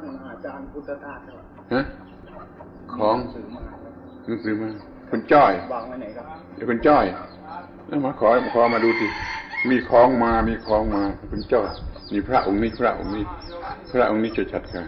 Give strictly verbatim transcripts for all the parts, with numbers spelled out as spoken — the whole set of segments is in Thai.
อาจารย์พุทธทาสฮะของหนังสือมาคุณจ้อยวางไว้ไหนครับเดี๋ยวคุณจ้อยมาขอขอมาดูสิมีของมามีของมาคุณจ้อยนี่พระองค์นี้พระองค์นี้พระองค์นี้จะจัดการ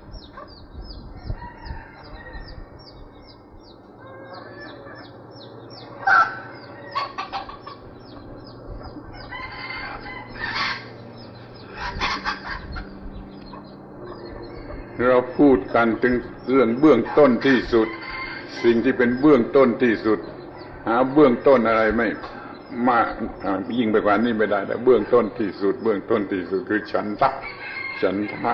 เราพูดกันถึงเรื่องเบื้องต้นที่สุดสิ่งที่เป็นเบื้องต้นที่สุดหาเบื้องต้นอะไรไม่มากยิ่งไปกว่านี้ไม่ได้แต่เบื้องต้นที่สุดเบื้องต้นที่สุดคือฉันทะฉันทะ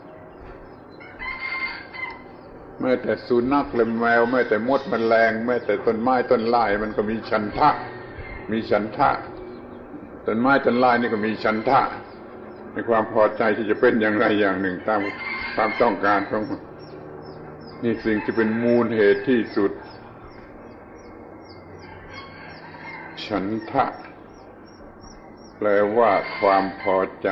แม้แต่สุนัขและแมวแม้แต่มดแมลงแม้แต่ต้นไม้ต้นไม้มันก็มีฉันทะมีฉันทะต้นไม้ต้นไม้นี่ก็มีฉันทะในความพอใจที่จะเป็นอย่างไรอย่างหนึ่งตามความต้องการของนี่สิ่งที่เป็นมูลเหตุที่สุดฉันทะแปลว่าความพอใจ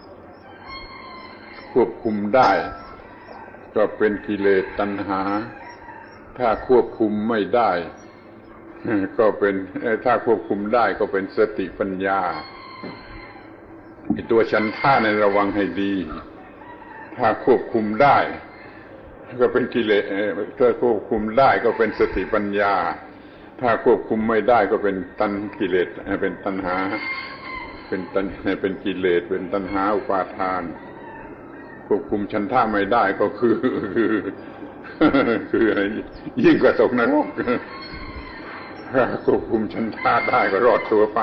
ควบคุมได้ก็เป็นกิเลสตัณหาถ้าควบคุมไม่ได้ก็เป็นถ้าควบคุมได้ก็เป็นสติปัญญาไอ้ตัวฉันทะในระวังให้ดีถ้าควบคุมได้ก็เป็นกิเลสถ้าควบคุมได้ก็เป็นสติปัญญาถ้าควบคุมไม่ได้ก็เป็นตัณกิเลสเป็นตัณหาเป็นตัณเป็นกิเลสเป็นตัณหาอุปาทานควบคุมฉันทะไม่ได้ก็คือคือคือยิ่งกว่าตกนรกถ้าควบคุมฉันทะได้ก็รอดตัวไป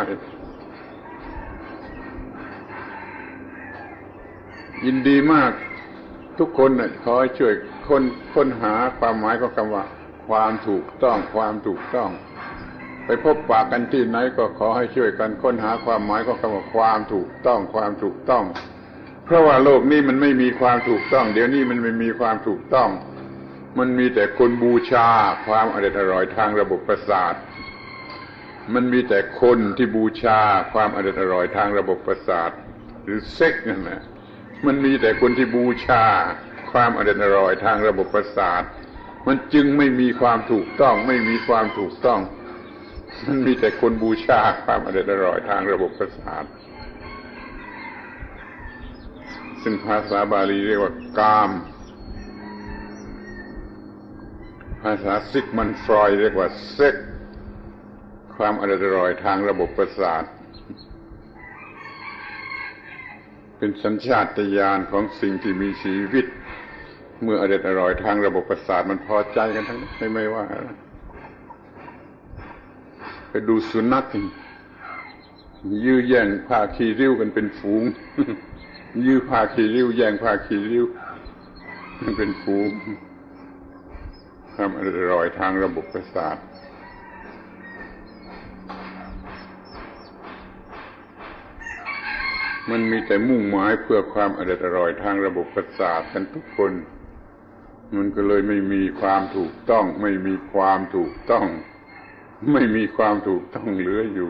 ยินดีมากทุกคนน่ะขอให้ช่วยค้นค้นหาความหมายของคำว่าความถูกต้องความถูกต้องไปพบปะกันที่ไหนก็ขอให้ช่วยกันค้นหาความหมายของคำว่าความถูกต้องความถูกต้องเพราะว่าโลกนี้มันไม่มีความถูกต้องเดี๋ยวนี้มันไม่มีความถูกต้องมันมีแต่คนบูชาความอร่อยอร่อยทางระบบประสาทมันมีแต่คนที่บูชาความอร่อยอร่อยทางระบบประสาทหรือเซ็กนั่นแหละมันมีแต่คนที่บูชาความอร่อยอร่อยทางระบบประสาทมันจึงไม่มีความถูกต้องไม่มีความถูกต้องมันมีแต่คนบูชาความอร่อยอร่อยทางระบบประสาทซึ่งภาษาบาลีเรียกว่ากามภาษาซิกมันฟรอยด์เรียกว่าเซ็กความอร่อยอร่อยทางระบบประสาทเป็นสัญชาตญาณของสิ่งที่มีชีวิตเมื่ออร่อยอร่อยทางระบบประสาทมันพอใจกันทั้งนั้นไม่ว่าไปดูสุนัขยื้อแย่งผ้าขี้ริ้วกันเป็นฝูงยื้อผ้าขี้ริ้วแย่งผ้าขี้ริ้วเป็นฝูงความอร่อยทางระบบประสาทมันมีแต่มุ่งหมายเพื่อความอร่อยอร่อยทางระบบประสาทกันทุกคนมันก็เลยไม่มีความถูกต้องไม่มีความถูกต้องไม่มีความถูกต้องเหลืออยู่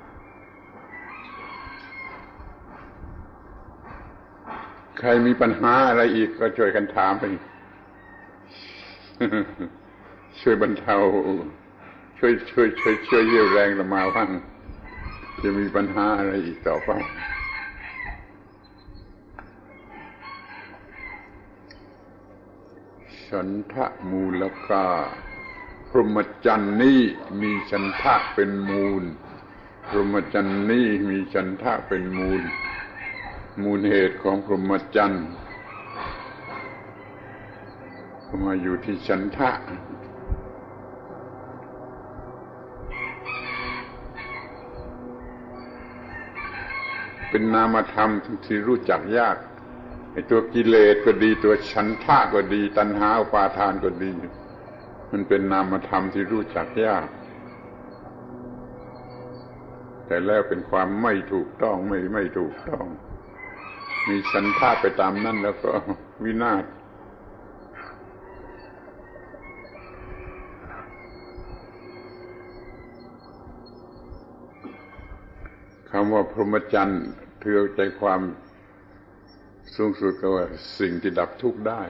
ใครมีปัญหาอะไรอีกก็ช่วยกันถามไปช่วยบรรเทาช่วยช่วยช่วยช่วยเยี่ยวแรงละมาบ้างจะมีปัญหาอะไรอีกต่อไปฉันทะมูลค่าพรหมจรรย์นี้มีฉันทะเป็นมูลพรหมจรรย์นี้มีฉันทะเป็นมูลมูลเหตุของพรหมจรรย์มาอยู่ที่ฉันทะเป็นนามธรรมที่รู้จักยากไอ้ตัวกิเลสก็ดีตัวฉันทะก็ดีตัณหาอุปาทานก็ดีมันเป็นนามธรรมที่รู้จักยากแต่แล้วเป็นความไม่ถูกต้องไม่ไม่ถูกต้องมีฉันทะไปตามนั้นแล้วก็วินาศคำว่าพรหมจรรย์ถือใจความสูงสุดก็ว่าสิ่งที่ดับทุกข์ได้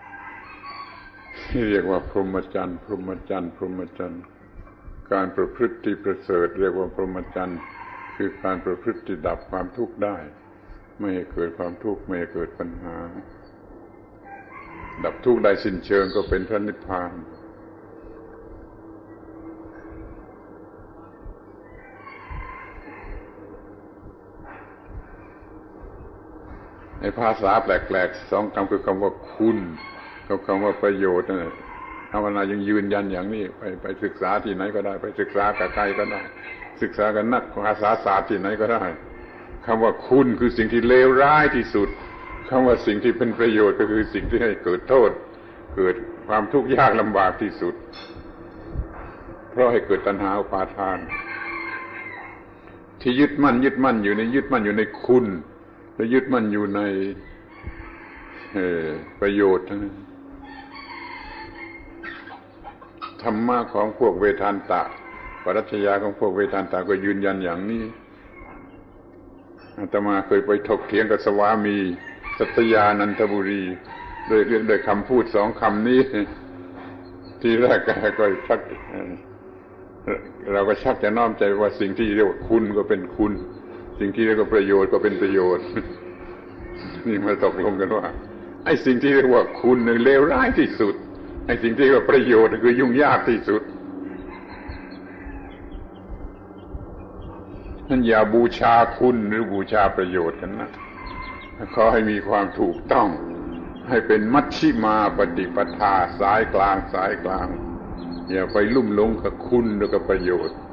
เรียกว่าพรหมจรรย์พรหมจรรย์พรหมจรรย์การประพฤติที่ประเสริฐเรียกว่าพรหมจรรย์คือการประพฤติที่ดับความทุกข์ได้ไม่ให้เกิดความทุกข์ไม่ให้เกิดปัญหาดับทุกข์ได้สิ้นเชิงก็เป็นพระนิพพานในภาษาแปลกๆสองคำคือคำว่าคุณกับคำว่าประโยชน์นะธรรมนายังยืนยันอย่างนี้ไปไปศึกษาที่ไหนก็ได้ไปศึกษากับใครก็ได้ศึกษากับนักภาษาศาสตร์ที่ไหนก็ได้คำว่าคุณคือสิ่งที่เลวร้ายที่สุดคำว่าสิ่งที่เป็นประโยชน์ก็คือสิ่งที่ให้เกิดโทษเกิดความทุกข์ยากลำบากที่สุดเพราะให้เกิดตัณหาอุปาทานที่ยึดมั่นยึดมั่นอยู่ในยึดมั่นอยู่ในคุณและยึดมั่นอยู่ในประโยชน์ธรรมะของพวกเวทานตะปรัชญาของพวกเวทานตะก็ยืนยันอย่างนี้อาตมาเคยไปถกเถียงกับสวามีสัตยานันทบุรีโดยโดยคำพูดสองคำนี้ที่แรกก็ชักเราก็ชักจะน้อมใจว่าสิ่งที่เรียกว่าคุณก็เป็นคุณสิ่งที่เรียกว่าประโยชน์ก็เป็นประโยชน์นี่มาตกลงกันว่าไอ้สิ่งที่เรียกว่าคุณเนี่ยเลวร้ายที่สุดไอ้สิ่งที่เรียกว่าประโยชน์คือยุ่งยากที่สุดนั่นอย่าบูชาคุณหรือบูชาประโยชน์กันนะขอให้มีความถูกต้องให้เป็นมัชชิมาปฏิปทาสายกลางสายกลางอย่าไปลุ่มหลงกับคุณหรือกับประโยชน์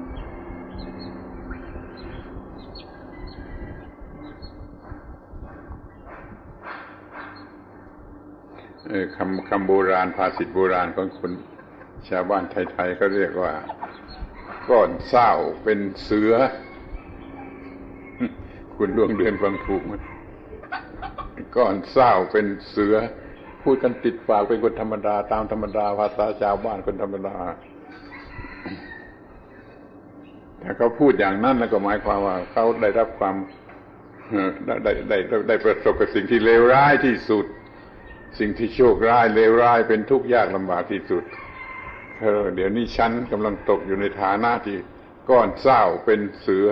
คำคำโบราณภาษิตโบราณของคนชาวบ้านไทยๆเขาเรียกว่าก้อนเศร้าเป็นเสือคุณดวงเดือนฟังถูกไหมก้อนเศร้าเป็นเสือพูดกันติดปากเป็นคนธรรมดาตามธรรมดาภาษาชาวบ้านคนธรรมดาแต่เขาพูดอย่างนั้นแล้วก็หมายความว่าเขาได้รับความได้ได้ได้ได้ประสบกับสิ่งที่เลวร้ายที่สุดสิ่งที่โชคร้ายเลวร้ายเป็นทุกข์ยากลำบากที่สุดเออเดี๋ยวนี้ฉันกำลังตกอยู่ในฐานะที่ก้อนเศร้าเป็นเสือ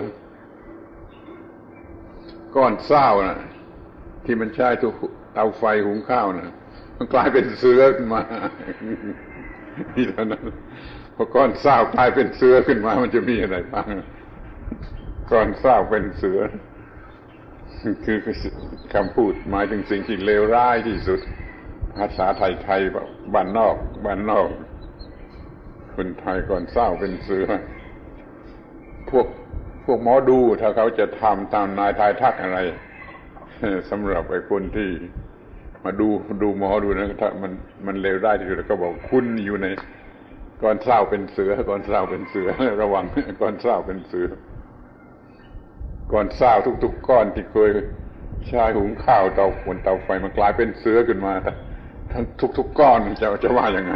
ก้อนเศร้าน่ะที่มันใช้ทุกเตาไฟหุงข้าวน่ะมันกลายเป็นเสือขึ้นมานี่เท่านั้นพอก้อนเศร้ากลายเป็นเสือขึ้นมามันจะมีอะไรบ้างก้อนเศร้าเป็นเสือคือคำพูดหมายถึงสิ่งที่เลวร้ายที่สุดภาษาไทยๆบ้านนอกบ้านนอกคนไทยก่อนเศร้าเป็นเสือพวกพวกหมอดูถ้าเขาจะทำตามนายทายทักอะไรสำหรับไอ้คนที่มาดูดูหมอดูนะถ้ามันมันเลวได้ที่สุดก็บอกคุณอยู่ในก่อนเศร้าเป็นเสือก่อนเศร้าเป็นเสือระวังก่อนเศร้าเป็นเสือก้อนเศร้าทุกๆก้อนที่เคยใช้หุงข้าวเตาบนเตาไฟมันกลายเป็นเสือขึ้นมาทั้งทุกๆก้อนจะจะว่ายังไง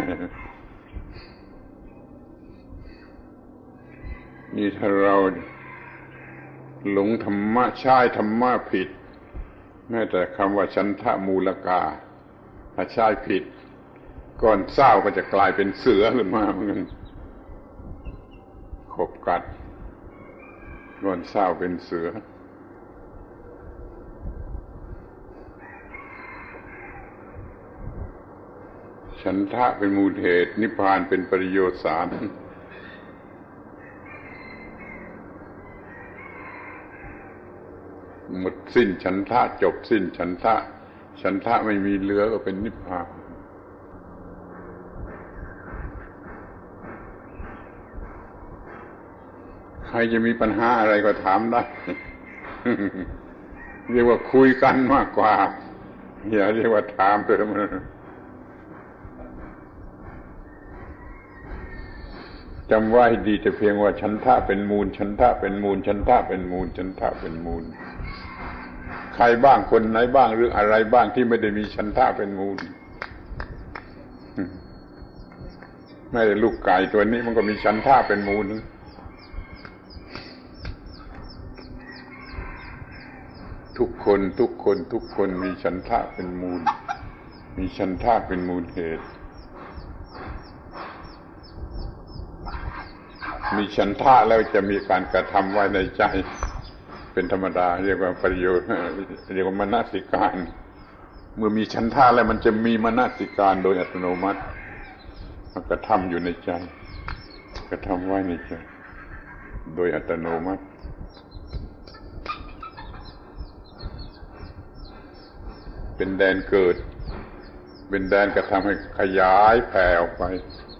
นี่ถ้าเราหลงธรรมะใช้ธรรมะผิดแม้แต่คำว่าฉันทะมูลกาถ้าใช้ผิดก้อนเศร้าก็จะกลายเป็นเสือขึ้นมาเหมือนกันขบกัดก้อนเศร้าเป็นเสือฉันทะเป็นมูลเหตุนิพพานเป็นปริโยสารหมดสิ้นฉันทะจบสิ้นฉันทะฉันทะไม่มีเหลือก็เป็นนิพพานใครจะมีปัญหาอะไรก็ถามได้เรียกว่าคุยกันมากกว่าอย่าเรียกว่าถามเถอะมันจำไว้ดีแต่เพียงว่าฉันทะเป็นมูลฉันทะเป็นมูลฉันทะเป็นมูลฉันทะเป็นมูลใครบ้างคนไหนบ้างหรืออะไรบ้างที่ไม่ได้มีฉันทะเป็นมูลแม้แต่ลูกไก่ตัวนี้มันก็มีฉันทะเป็นมูลทุกคนทุกคนทุกคนมีฉันทะเป็นมูลมีฉันทะเป็นมูลเหตุมีฉันทะแล้วจะมีการกระทำไว้ในใจเป็นธรรมดาเรียกว่าประโยชน์เรียกว่ามนสิการเมื่อมีฉันทะแล้วมันจะมีมนสิการโดยอัตโนมัติมันกระทำอยู่ในใจกระทำไว้ในใจโดยอัตโนมัติเป็นแดนเกิดเป็นแดนกระทำให้ขยายแผ่ออกไป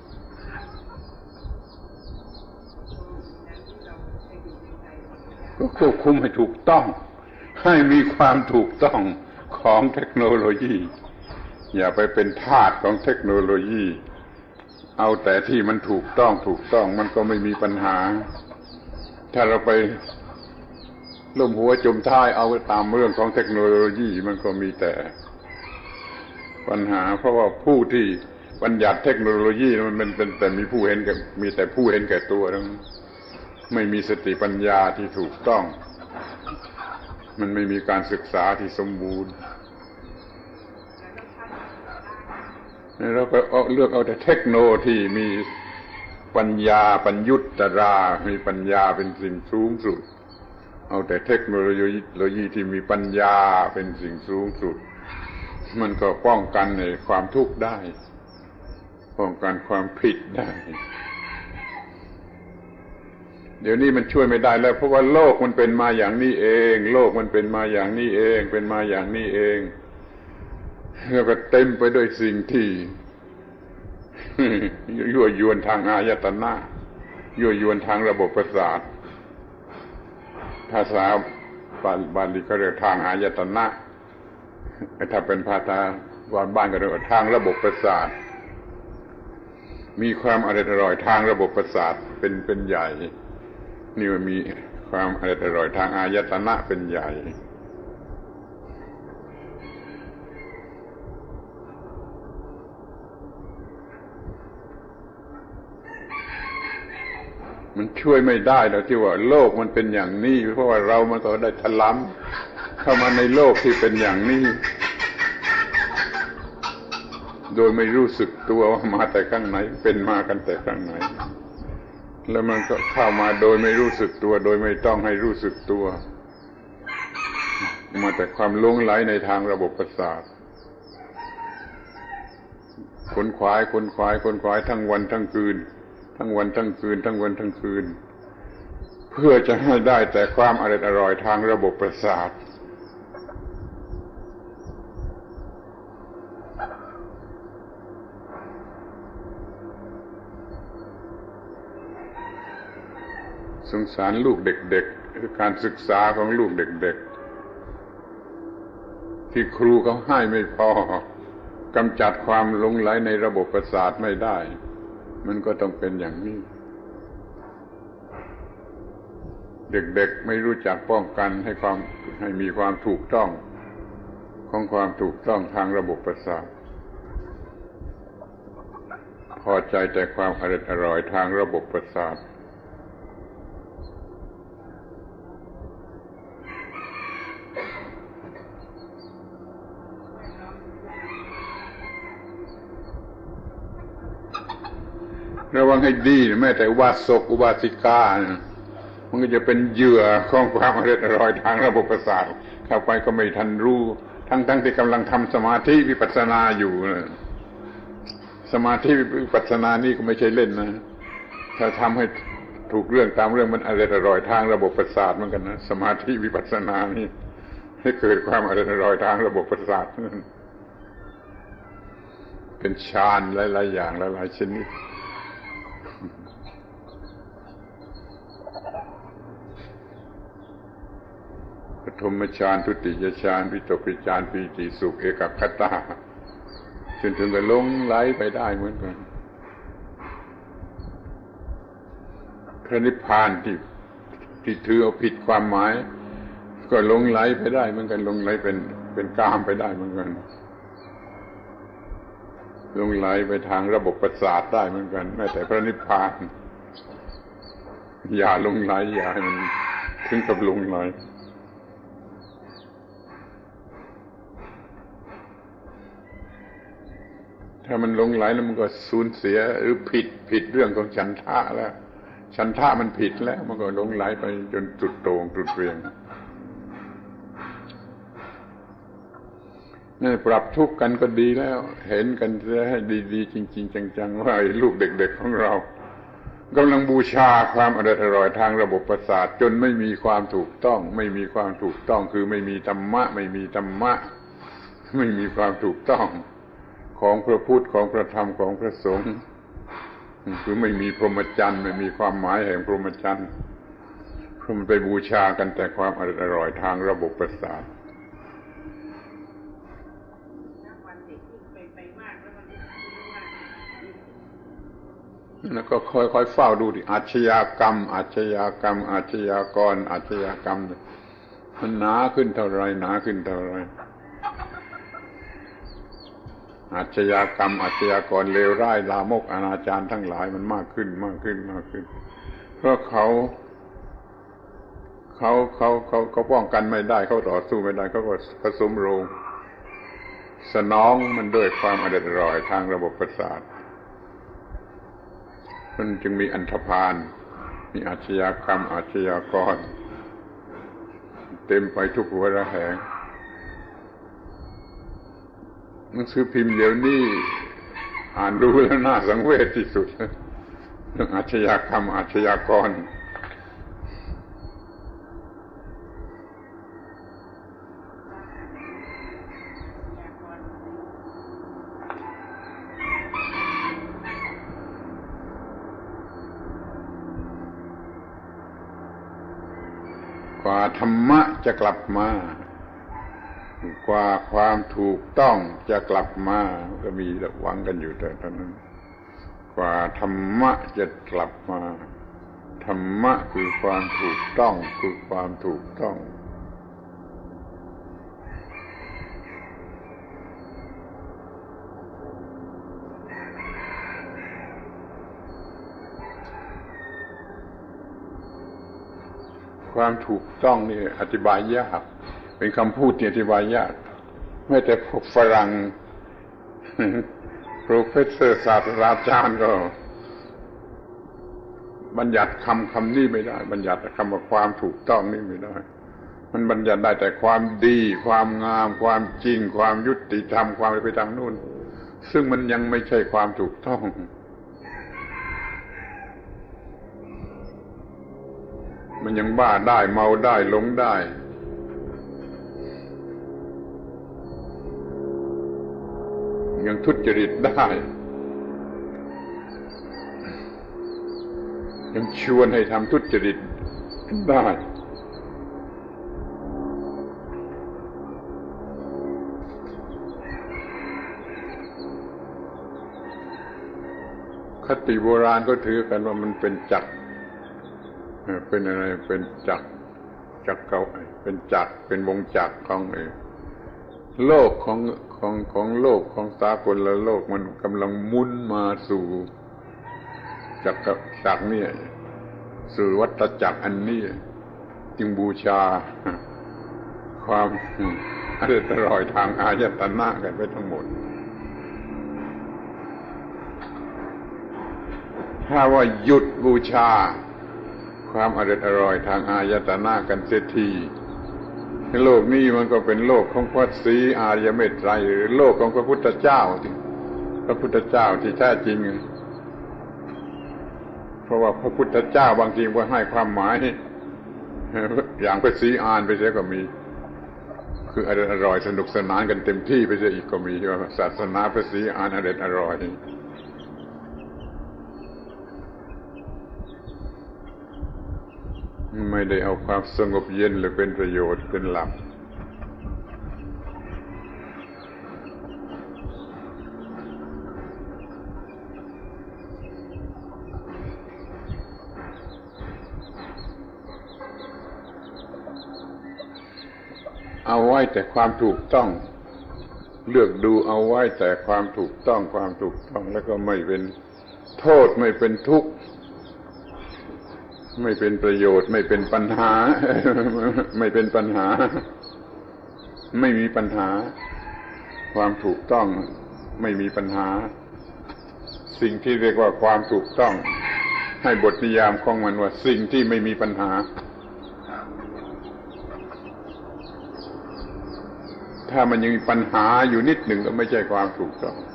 ก็ควบคุมให้ถูกต้องให้มีความถูกต้องของเทคโนโลยีอย่าไปเป็นทาสของเทคโนโลยีเอาแต่ที่มันถูกต้องถูกต้องมันก็ไม่มีปัญหาถ้าเราไปล้มหัวจมท้ายเอาตามเรื่องของเทคโนโลยีมันก็มีแต่ปัญหาเพราะว่าผู้ที่บัญญัติเทคโนโลยีมันเป็นแต่มีผู้เห็นแก่มีแต่ผู้เห็นแก่ตัวทั้งไม่มีสติปัญญาที่ถูกต้องมันไม่มีการศึกษาที่สมบูรณ์เราก็เลือกเอาแต่เทคโนโลยีที่มีปัญญาปัญญุตตรามีปัญญาเป็นสิ่งสูงสุดเอาแต่เทคโนโลยีที่มีปัญญาเป็นสิ่งสูงสุดมันก็ป้องกันในความทุกข์ได้ป้องกันความผิดได้เดี๋ยวนี้มันช่วยไม่ได้แล้วเพราะว่าโลกมันเป็นมาอย่างนี้เองโลกมันเป็นมาอย่างนี้เองเป็นมาอย่างนี้เองแล้วก็เต็มไปด้วยสิ่งที่ยั่วยวนทางอายตนะยั่วยวนทางระบบประสาทภาษาบาลีก็เรียกทางอายตนะถ้าเป็นภาษาบ้านก็เรียกว่าทางระบบประสาทมีความอร่อยทางระบบประสาทเป็นเป็นใหญ่นี่มันมีความอร่อยทางอายตนะเป็นใหญ่มันช่วยไม่ได้แล้วที่ว่าโลกมันเป็นอย่างนี้เพราะว่าเรามันก็ได้ถลำเข้ามาในโลกที่เป็นอย่างนี้โดยไม่รู้สึกตัวว่ามาแต่ข้างไหนเป็นมากันแต่ข้างไหนแล้วมันก็เข้ามาโดยไม่รู้สึกตัวโดยไม่ต้องให้รู้สึกตัวมาแต่ความหลงไหลในทางระบบประสาทขนขวายขนขวายขนขวายทั้งวันทั้งคืนทั้งวันทั้งคืนทั้งวันทั้งคืนเพื่อจะให้ได้แต่ความอร่อยอร่อยทางระบบประสาทสงสารลูกเด็กๆการศึกษาของลูกเด็กๆที่ครูเขาให้ไม่พอกำจัดความหลงไหลในระบบประสาทไม่ได้มันก็ต้องเป็นอย่างนี้เด็กๆไม่รู้จักป้องกันให้ความให้มีความถูกต้องของความถูกต้องทางระบบประสาทพอใจแต่ความอร่อยอร่อยทางระบบประสาทระวังให้ดีแม้แต่อุบาสกอุบาสิกามันก็จะเป็นเหยื่อของความอร่อยอร่อยทางระบบประสาทเข้าไปก็ไม่ทันรู้ทั้งๆที่กำลังทำสมาธิวิปัสสนาอยู่สมาธิวิปัสสนานี่ก็ไม่ใช่เล่นนะถ้าทำให้ถูกเรื่องตามเรื่องมันอร่อยอร่อยทางระบบประสาทเหมือนกันนะสมาธิวิปัสสนานี่ให้เกิดความอร่อยอร่อยทางระบบประสาทเป็นฌานหลายๆอย่างหลายๆชนิดปฐมฌานทุติยฌานวิตกวิจารปีติสุขเอกคตาจนถึงกับหลงไหลไปได้เหมือนกันพระนิพพานที่ที่ถือเอาผิดความหมายก็หลงไหลไปได้เหมือนกันหลงไหลเป็นเป็นกามไปได้เหมือนกันหลงไหลไปทางระบบประสาทได้เหมือนกันแม้แต่พระนิพพานอย่าหลงไหลอย่าให้มันถึงกับหลงไหลถ้ามันหลงไหลแล้วมันก็สูญเสียหรือผิดผิดเรื่องของฉันทะแล้วฉันทะมันผิดแล้วมันก็หลงไหลไปจนจุดโต่งจุดเรียงนี่ปรับทุกข์กันก็ดีแล้วเห็นกันจะให้ดีๆจริงๆจังๆว่าไอ้ลูกเด็กๆของเรากำลังบูชาความอร่อยทางระบบประสาทจนไม่มีความถูกต้องไม่มีความถูกต้องคือไม่มีธรรมะไม่มีธรรมะไม่มีความถูกต้องของพระพุทธของพระธรรมของพระสงฆ์คือไม่มีพรหมจรรย์ไม่มีความหมายแห่งพรหมจรรย์เพราะมันไปบูชากันแต่ความอร่อยทางระบบประสาทแล้วก็ค่อยๆเฝ้าดูดิอาชญากรรมอาชญากรรมอาชญากรอาชญากรรมมันหนาขึ้นเท่าไรหนาขึ้นเท่าไรอาชญากรรมอาชญากรเลวร้ายลามกอนาจารทั้งหลายมันมากขึ้นมากขึ้นมากขึ้นเพราะเขาเขาเขาเขาเขาป้องกันไม่ได้เขาต่อสู้ไม่ได้เขาก็ผสมโรงสนองมันด้วยความอร่อยทางระบบประสาทมันจึงมีอันธพาลมีอาชญากรรมอาชญากรเต็มไปทุกหัวระแหงหนังสือพิมพ์เดี๋ยวนี้อ่านดูแล้วน่าสังเวชที่สุดเรื่องอาชญากรรมอาชญากรกว่าธรรมะจะกลับมากว่าความถูกต้องจะกลับมาก็มีหวังกันอยู่แต่ตอนนั้นกว่าธรรมะจะกลับมาธรรมะคือความถูกต้องคือความถูกต้องความถูกต้องนี่อธิบายยากเป็นคำพูดที่อธิบายยากแม้แต่พวกฝรั่งโปรเฟสเซอร์ศาสตราจารย์ก็บัญญัติคำคำนี้ไม่ได้บัญญัติคำว่าความถูกต้องนี่ไม่ได้มันบัญญัติได้แต่ความดีความงามความจริงความยุติธรรมความไปทางนู้นซึ่งมันยังไม่ใช่ความถูกต้องมันยังบ้าได้เมาได้หลงได้ยังทุจริตได้ยังชวนให้ทำทุจริตได้คติโบราณก็ถือกันว่ามันเป็นจักรเป็นอะไรเป็นจักรจักรเก่าเป็นจักรเป็นวงจักรของไอ้โลกของของของโลกของสากลโลกมันกำลังหมุนมาสู่จักรจักรนี่สู่วัฏจักรอันนี้จึงบูชาความอร่อยทางอายตนะกันไปทั้งหมดถ้าว่าหยุดบูชาความอร่อยอร่อยทางอายตนะกันเสียทีโลกนี้มันก็เป็นโลกของพระศรีอริยเมตไตรหรือโลกของพระพุทธเจ้าที่พระพุทธเจ้าที่แท้จริงเพราะว่าพระพุทธเจ้าบางทีก็ให้ความหมายอย่างพระศรีอานไปเสียก็มีคืออร่อยสนุกสนานกันเต็มที่ไปเสียอีกก็มีว่าศาสนาพระศรีอานอร่อยอร่อยไม่ได้เอาความสงบเย็นหรือเป็นประโยชน์เป็นหลักเอาไว้แต่ความถูกต้องเลือกดูเอาไว้แต่ความถูกต้องความถูกต้องแล้วก็ไม่เป็นโทษไม่เป็นทุกข์ไม่เป็นประโยชน์ไม่เป็นปัญหาไม่เป็นปัญหาไม่มีปัญหาความถูกต้องไม่มีปัญหาสิ่งที่เรียกว่าความถูกต้องให้บทนิยามของมันว่าสิ่งที่ไม่มีปัญหาถ้ามันยังมีปัญหาอยู่นิดหนึ่งก็ไม่ใช่ความถูกต้อง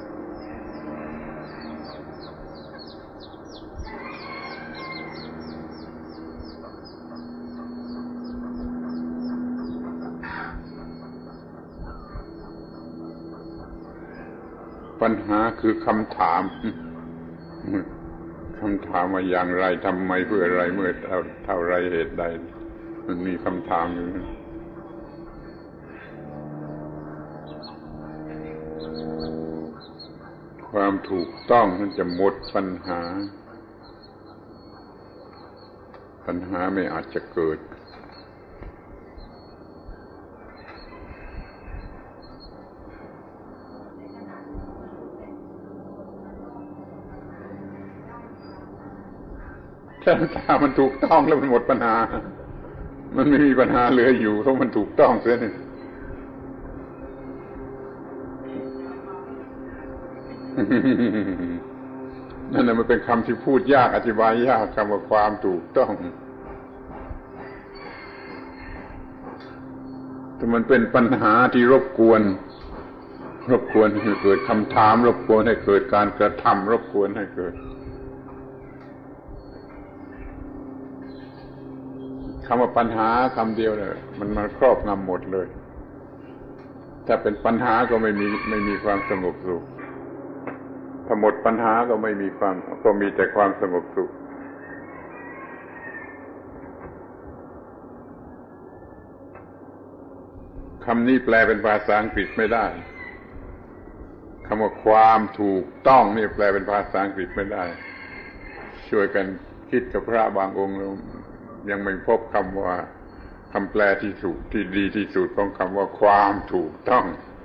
ปัญหาคือคำถามคำถามว่าอย่างไรทำไมเพื่ออะไรเมื่อเท่าเท่าไรเหตุใดมันมีคำถามอยู่ความถูกต้องมันจะหมดปัญหาปัญหาไม่อาจจะเกิดถ้ามันถูกต้องแล้วมันหมดปัญหามันไม่มีปัญหาเหลืออยู่เพราะมันถูกต้องเสียนี่นั่นน่ะมันเป็นคำที่พูดยากอธิบายยากคำว่าความถูกต้องแต่มันเป็นปัญหาที่รบกวนรบกวนให้เกิดคำถามรบกวนให้เกิดการกระทำรบกวนให้เกิดคำว่าปัญหาคำเดียวเนี่ยมันมันครอบงำหมดเลยถ้าเป็นปัญหาก็ไม่มีไม่มีความสงบสุขถ้าหมดปัญหาก็ไม่มีความก็มีแต่ความสงบสุขคำนี้แปลเป็นภาษาอังกฤษไม่ได้คำว่าความถูกต้องนี่แปลเป็นภาษาอังกฤษไม่ได้ช่วยกันคิดกับพระบางองค์ยังไม่พบคำว่าคำแปลที่ถูกที่ดีที่สุดของคำว่าความถูกต้อง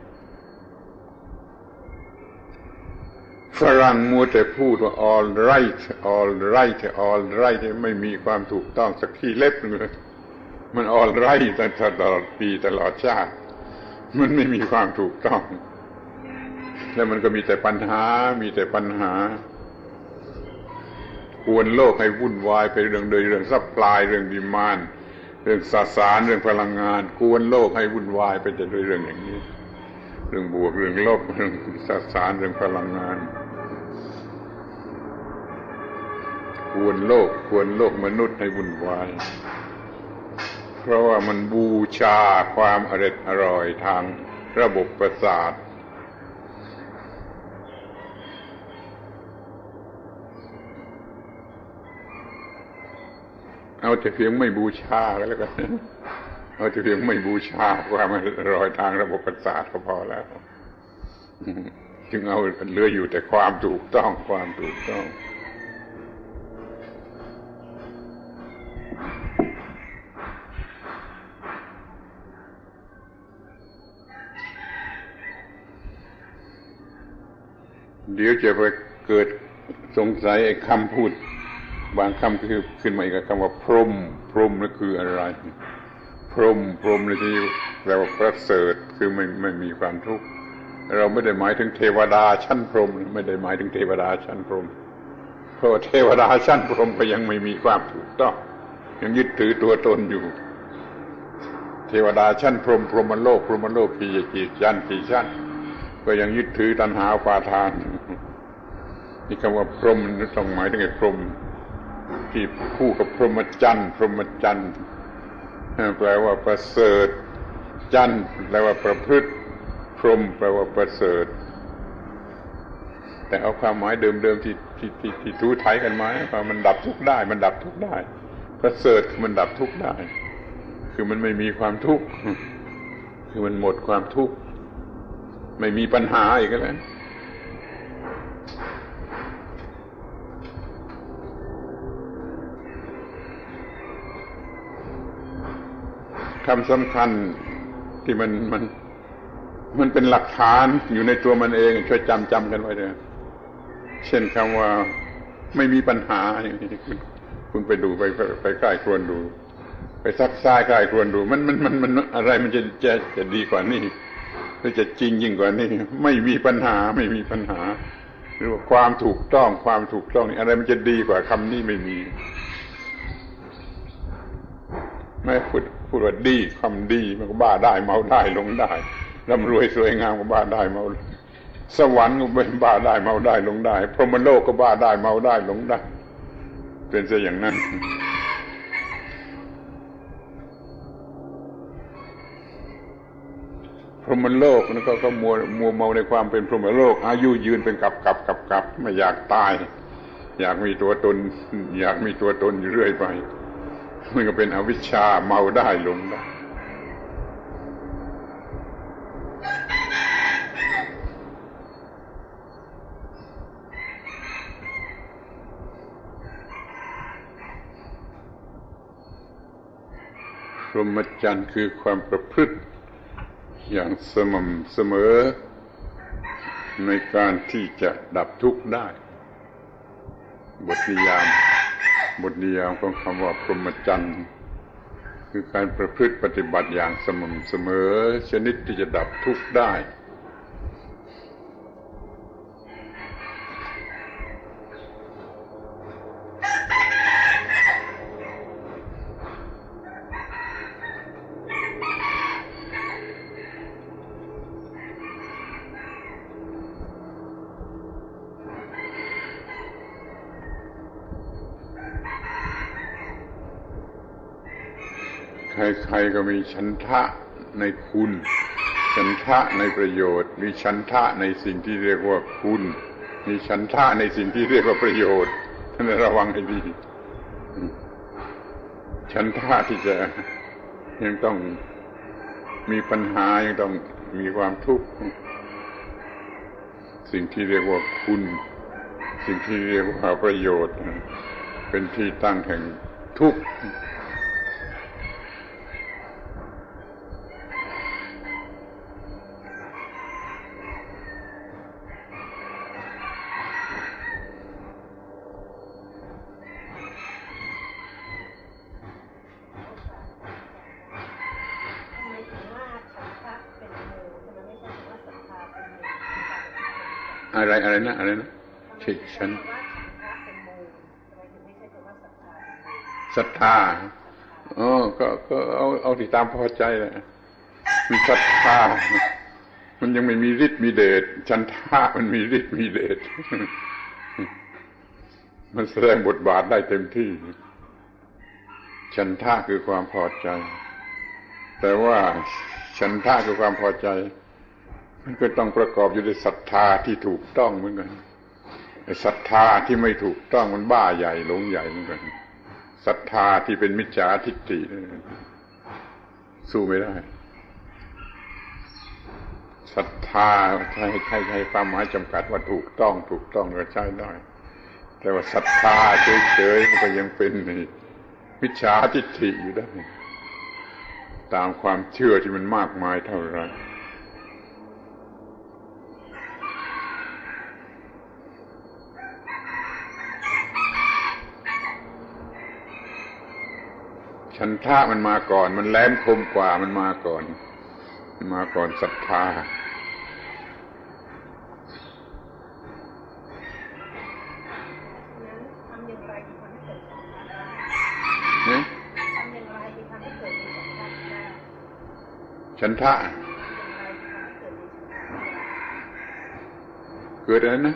ฝรั่งมัวแต่พูดว่า all right all right all right ไม่มีความถูกต้องสักทีเล็บนึงเลยมัน all right ตลอดปีตลอดชาติมันไม่มีความถูกต้องแล้วมันก็มีแต่ปัญหามีแต่ปัญหากวนโลกให้วุ่นวายไปเรื่องโดยเรื่องซัพพลายเรื่องดีมานด์เรื่องสสารเรื่องพลังงานกวนโลกให้วุ่นวายไปแต่โดยเรื่องอย่างนี้เรื่องบวกเรื่องลบเรื่องสสารเรื่องพลังงานกวนโลกกวนโลกมนุษย์ให้วุ่นวายเพราะว่ามันบูชาความอร็ดอร่อยทางระบบประสาทเอาแต่เพียงไม่บูชาแล้วกันเอาแต่เพียงไม่บูชาความอร่อยทางระบบประสาทก็พอแล้วจึงเอาเหลืออยู่แต่ความถูกต้องความถูกต้องเดี๋ยวจะไปเกิดสงสัยไอ้คำพูดบางคำคือขึ้นมาอีกคำว่าพรหมพรหมนั่นคืออะไรพรหมพรหมในที่แปลว่าประเสริฐคือไม่ไม่มีความทุกข์เราไม่ได้หมายถึงเทวดาชั้นพรหมไม่ได้หมายถึงเทวดาชั้นพรหมเพราะเทวดาชั้นพรหมก็ยังไม่มีความถูกต้องยังยึดถือตัวตนอยู่เทวดาชั้นพรหมพรหมโลกพรหมโลกกี่กี่ชั้นกี่ชั้นก็ยังยึดถือตัณหาอุปาทานนี่คำว่าพรหมนี่ต้องหมายถึงไอ้พรหมที่คู่กับพรหมจรรย์พรหมจรรย์แปลว่าประเสริฐจรรย์แปลว่าประพฤติพรหมแปลว่าประเสริฐแต่เอาความหมายเดิมๆที่ที่ที่ที่ทูไถกันมาว่ามันดับทุกข์ได้มันดับทุกข์ได้ประเสริฐมันดับทุกข์ได้คือมันไม่มีความทุกข์คือมันหมดความทุกข์ไม่มีปัญหาอีกแล้วคำสำคัญที่มันมันมันเป็นหลักฐานอยู่ในตัวมันเองช่วยจำจำกันไว้ด้วยเช่นคำว่าไม่มีปัญหาอย่างนี้คุณคุณไปดูไปไปใกล้ครวนดูไปซักซ้ายใกล้ครวนดูมันมันมันมันอะไรมันจะจะจะดีกว่านี้ก็จะจริงยิ่งกว่านี้ไม่มีปัญหาไม่มีปัญหาหรือว่าความถูกต้องความถูกต้องนี่อะไรมันจะดีกว่าคำนี้ไม่มีไม่พูดพูดว่าดีคำดีมันก็บ้าได้เมาได้ลงได้ร่ำรวยสวยงามก็บ้าได้เมาสวรรค์ก็เป็นบ้าได้เมาได้ลงได้พรหมโลกก็บ้าได้เมาได้ลงได้เป็นซะอย่างนั้นพรหมโลกนั่นก็ก็มัวมัวเมาในความเป็นพรหมโลกอายุยืนเป็นกับกับกับกับไม่อยากตายอยากมีตัวตนอยากมีตัวตนอยู่เรื่อยไปมันก็เป็นอวิชชาเมาได้ลงได้พรหมจรรย์คือความประพฤติอย่างสม่ำเสมอในการที่จะดับทุกข์ได้บทนิยามบทนิยามของคำว่าพรหมจรรย์คือการประพฤติปฏิบัติอย่างสม่ำเสมอชนิดที่จะดับทุกข์ได้ใครๆก็มีฉันทะในคุณฉันทะในประโยชน์มีฉันทะในสิ่งที่เรียกว่าคุณมีฉันทะในสิ่งที่เรียกว่าประโยชน์ท่านระวังให้ดีฉันทะที่จะยังต้องมีปัญหายังต้องมีความทุกข์สิ่งที่เรียกว่าคุณสิ่งที่เรียกว่าประโยชน์เป็นที่ตั้งแห่งทุกข์อะไรอะไรนะอะไรนะชิฉันศรัทธาอ๋อก็ก็เอาเอาที่ตามพอใจแหละมีศรัทธามันยังไม่มีฤทธิ์มีเดชฉันทะมันมีฤทธิ์มีเดชมันแสดงบทบาทได้เต็มที่ฉันทะคือความพอใจแต่ว่าฉันทะคือความพอใจมันก็ต้องประกอบอยู่ด้วยศรัทธาที่ถูกต้องเหมือนกันไอ้ศรัทธาที่ไม่ถูกต้องมันบ้าใหญ่หลงใหญ่เหมือนกันศรัทธาที่เป็นมิจฉาทิฏฐิสู้ไม่ได้ศรัทธาใช้ใช้ใช้ความหมายจำกัดว่าถูกต้องถูกต้องก็ใช้ได้แต่ว่าศรัทธาเฉยๆมันก็ยังเป็นมิจฉาทิฏฐิอยู่ได้ตามความเชื่อที่มันมากมายเท่าไรฉันทะมันมาก่อนมันแหลมคมกว่ามันมาก่อนมันมาก่อนศรัทธาเนี่ยฉันทะเกิดอะไรนะ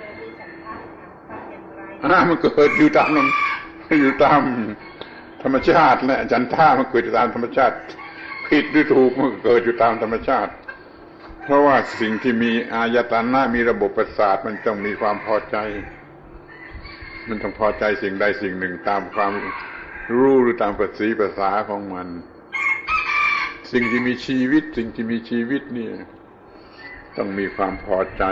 อ่ามันเกิดอยู่ตามมันอยู่ตามธรรมชาติแหละฉันทะมันเกิดตามธรรมชาติผิดหรือถูกมันเกิดอยู่ตามธรรมชาติเพราะว่าสิ่งที่มีอายตนะมีระบบประสาทมันต้องมีความพอใจมันต้องพอใจสิ่งใดสิ่งหนึ่งตามความรู้หรือตามประสีภาษาของมันสิ่งที่มีชีวิตสิ่งที่มีชีวิตนี่ต้องมีความพอใจ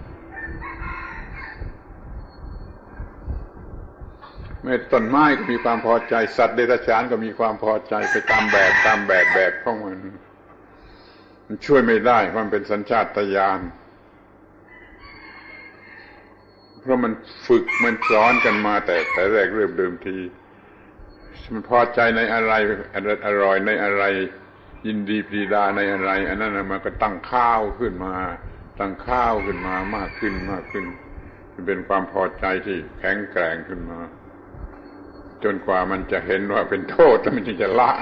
แม้ต้นไม้ก็มีความพอใจสัตว์เดรัจฉานก็มีความพอใจไปตามแบบตามแบบแบบของมันมันช่วยไม่ได้มันเป็นสัญชาตญาณเพราะมันฝึกมันสอนกันมาแต่แต่แรกเริ่มเดิมทีมันพอใจในอะไรอร่อยในอะไรยินดีปรีดาในอะไรอันนั้นมันก็ตั้งข้าวขึ้นมาตั้งข้าวขึ้นมามากขึ้นมากขึ้นเป็นความพอใจที่แข็งแกร่งขึ้นมาจนกว่ามันจะเห็นว่าเป็นโทษแล้วมันจึงจะละ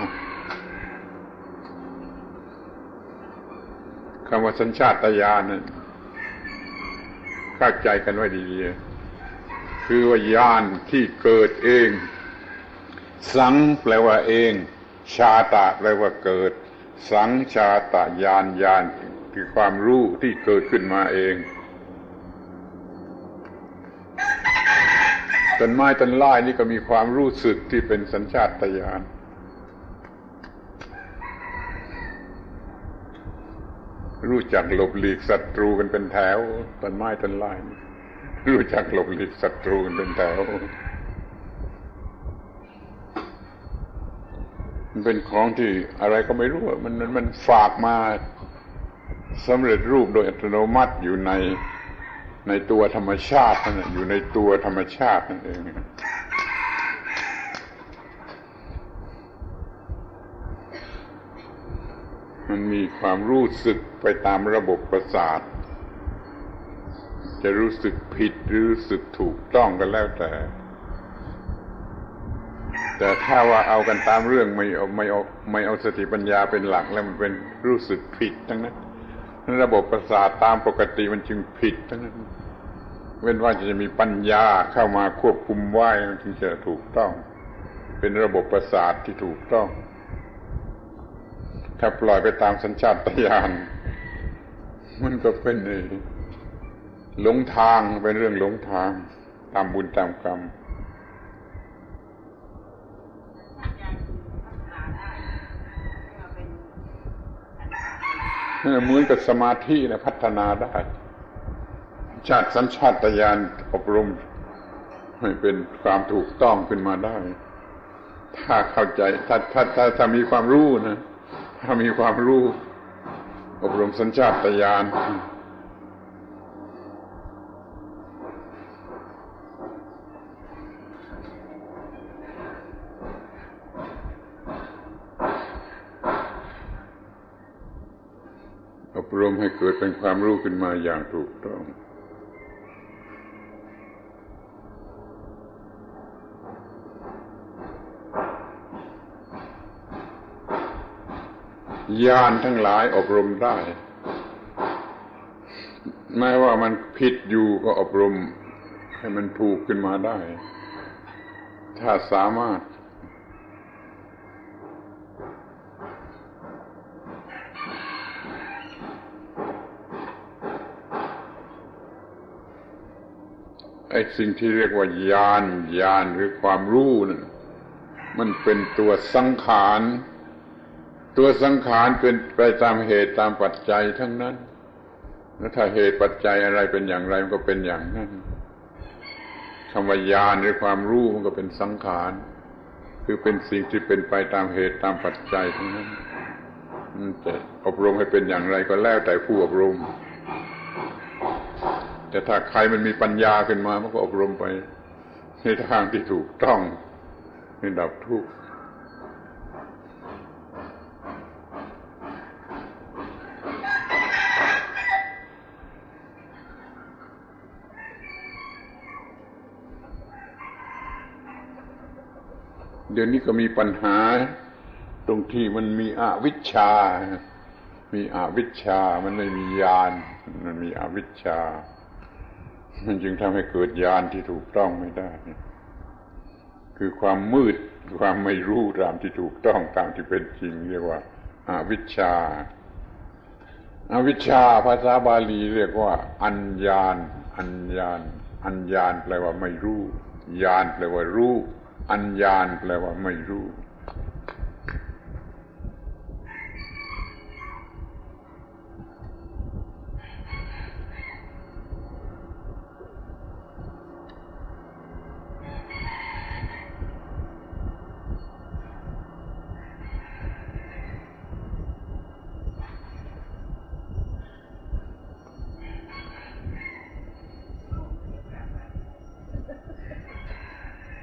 คำว่าสัญชาตญาณนั้นเข้าใจกันไว้ดีๆคือว่าญาณที่เกิดเองสังแปลว่าเองชาตะแปลว่าเกิดสังชาตญาณญาณคือความรู้ที่เกิดขึ้นมาเองต้นไม้ต้นไม้นี่ก็มีความรู้สึกที่เป็นสัญชาตญาณรู้จักหลบหลีกศัตรูกันเป็นแถวต้นไม้ต้นไม้รู้จักหลบหลีกศัตรูกันเป็นแถวมันเป็นของที่อะไรก็ไม่รู้มันมันฝากมาสำเร็จรูปโดยอัตโนมัติอยู่ในในตัวธรรมชาตินั่นอยู่ในตัวธรรมชาตินั่นเองมันมีความรู้สึกไปตามระบบประสาทจะรู้สึกผิดหรือรู้สึกถูกต้องกันแล้วแต่แต่ถ้าว่าเอากันตามเรื่องไม่เอาไม่เอาไม่เอาสติปัญญาเป็นหลักแล้วมันเป็นรู้สึกผิดทั้งนั้นระบบประสาทตามปกติมันจึงผิดทั้งนั้นเว้นว่าจะมีปัญญาเข้ามาควบคุมไว้มันจึงจะถูกต้องเป็นระบบประสาทที่ถูกต้องถ้าปล่อยไปตามสัญชาตญาณมันก็เป็นหลงทางเป็นเรื่องหลงทางตามบุญตามกรรมเหมือนกับสมาธินะพัฒนาได้ชาติสัญชาตญาณอบรมให้เป็นความถูกต้องขึ้นมาได้ถ้าเข้าใจถ้าถ้าถ้าถ้ามีความรู้นะถ้ามีความรู้อบรมสัญชาตญาณอบรมให้เกิดเป็นความรู้ขึ้นมาอย่างถูกต้องญาณทั้งหลายอบรมได้แม้ว่ามันผิดอยู่ก็อบรมให้มันถูกขึ้นมาได้ถ้าสามารถไอ้สิ่งที่เรียกว่าญาณญาณหรือความรู้นั่นมันเป็นตัวสังขารตัวสังขารเป็นไปตามเหตุตามปัจจัยทั้งนั้นแล้วถ้าเหตุปัจจัยอะไรเป็นอย่างไรมันก็เป็นอย่างนั้นคำว่าญาณหรือความรู้มันก็เป็นสังขารคือเป็นสิ่งที่เป็นไปตามเหตุตามปัจจัยทั้งนั้นมันจะอบรมให้เป็นอย่างไรก็แล้วแต่ผู้อบรมแต่ถ้าใครมันมีปัญญาขึ้นมามันก็อบรมไปในทางที่ถูกต้องให้ดับทุกข์เดี๋ยวนี้ก็มีปัญหาตรงที่มันมีอวิชชามีอวิชชามันไม่มีญาณมันมีอวิชชามันจึงทำให้เกิดญาณที่ถูกต้องไม่ได้คือความมืดความไม่รู้ตามที่ถูกต้องตามที่เป็นจริงเรียกว่าอวิชชาอวิชชาภาษาบาลีเรียกว่าอัญญาณอัญญาณอัญญาณแปลว่าไม่รู้ญาณแปลว่ารู้อัญญาณแปลว่าไม่รู้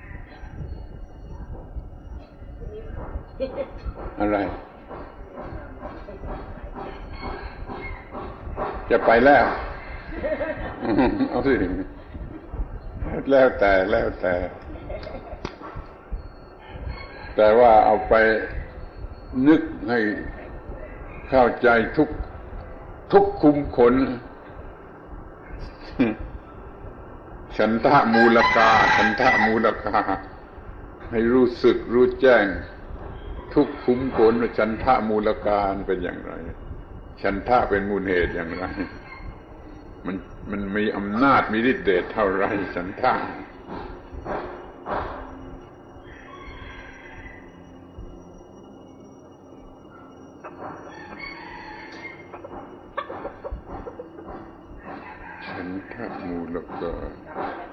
อะไรจะไปแล้วเอาสิแล้วแต่แล้วแต่ แต่ว่าเอาไปนึกให้เข้าใจทุกทุกคุมขนฉันทะมูลกาฉันทะมูลกาให้รู้สึกรู้แจ้งทุกคุมขนว่าฉันทะมูลกาเป็นอย่างไรฉันทะเป็นมูลเหตุอย่างไรมันมันมีอำนาจมีฤทธิ์เดชเท่าไรฉันทะฉันทะมูลกา